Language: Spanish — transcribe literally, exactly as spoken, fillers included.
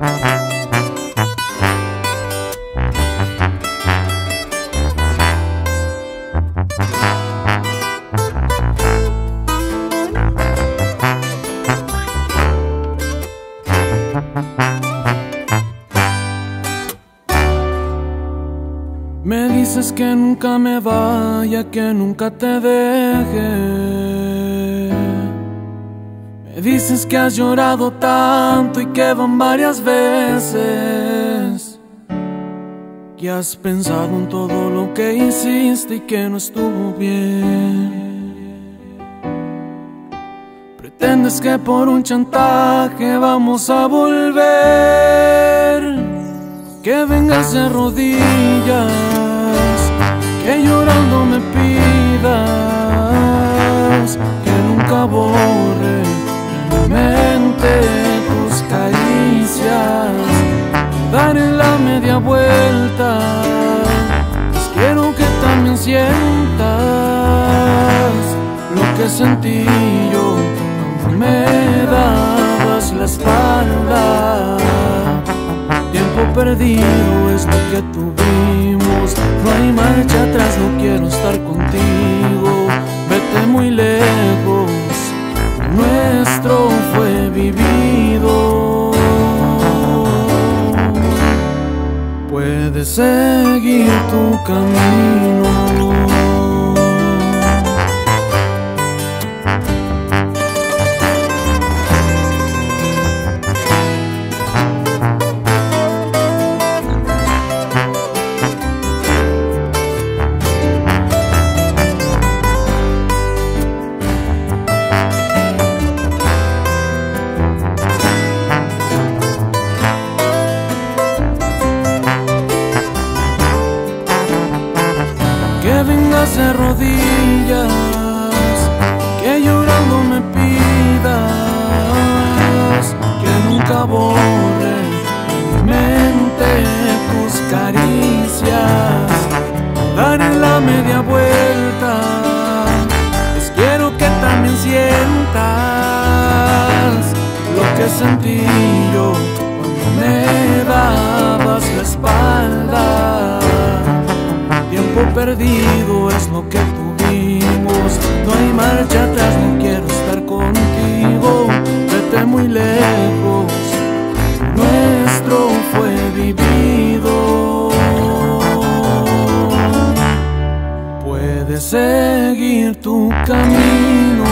Me dices que nunca me vaya, que nunca te deje. Me dices que has llorado tanto y que van varias veces, que has pensado en todo lo que hiciste y que no estuvo bien. Pretendes que por un chantaje vamos a volver, que vengas de rodillas, que llorando me pidas que nunca borre de mi mente tus caricias. Daré la media vuelta, pues quiero que también sientas lo que sentí yo cuando me dabas la espalda. Tiempo perdido es lo que tuvimos, no hay marcha atrás, no quiero estar contigo. Vete muy lejos, lo nuestro fue vivido. Puedes seguir tu camino. Que vengas de rodillas, que llorando me pidas que nunca borre de mi mente tus caricias. Daré la media vuelta, pues quiero que también sientas lo que sentí yo cuando me dabas la espalda. Tiempo perdido es lo que tuvimos, no hay marcha atrás, no quiero estar contigo. Vete muy lejos, nuestro fue vivido. Puedes seguir tu camino.